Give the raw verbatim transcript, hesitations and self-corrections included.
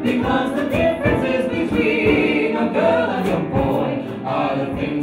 Because the differences between a girl and a boy are the things